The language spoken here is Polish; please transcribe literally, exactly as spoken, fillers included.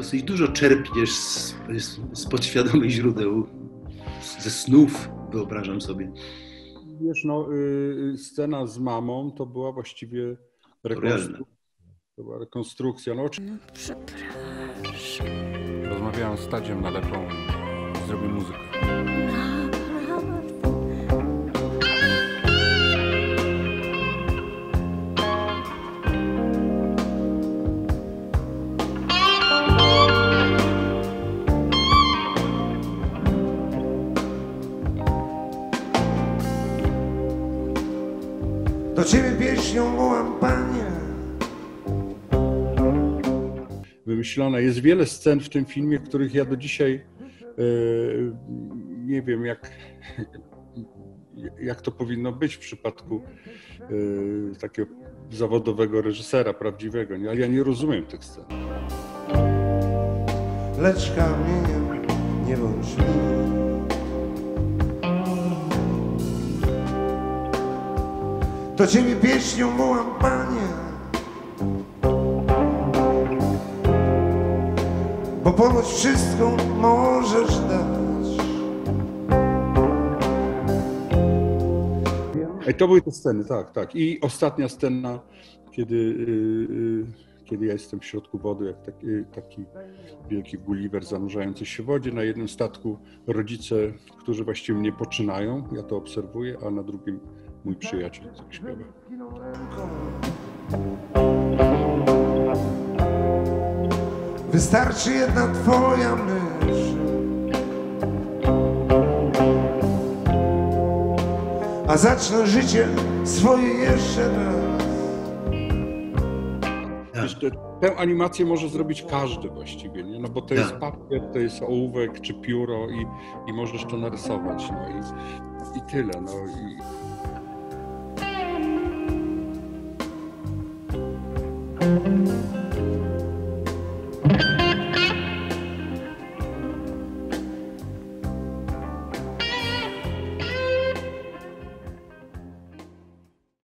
dosyć dużo czerpniesz z, z podświadomych źródeł, ze snów, wyobrażam sobie. Wiesz, no, y, scena z mamą to była właściwie rekonstrukcja. To była rekonstrukcja. No, No, przepraszam. rozmawiałem z Tadziem Nalepą i zrobił muzykę. Do ciebie pieśnią wołam, Panie. Wymyślona. Jest wiele scen w tym filmie, których ja do dzisiaj yy, nie wiem, jak, jak to powinno być w przypadku yy, takiego zawodowego reżysera, prawdziwego. Nie? Ale ja nie rozumiem tych scen. Lecz kamieniem nie bądź mi. Do ciebie pieśnią wołam, Panie, bo ponoć wszystko możesz dać. I to były te sceny, tak, tak. I ostatnia scena, kiedy, yy, kiedy ja jestem w środku wody, jak taki, taki wielki Gulliver zanurzający się w wodzie. Na jednym statku rodzice, którzy właściwie mnie poczynają, ja to obserwuję, a na drugim mój przyjaciel tak śpiewa. Wystarczy jedna twoja myśl, a zacznę życie swoje jeszcze raz. Wiesz, te, tę animację może zrobić każdy właściwie, nie? No bo to jest papier, to jest ołówek czy pióro i, i możesz to narysować, no i, i tyle, no i... Thank you.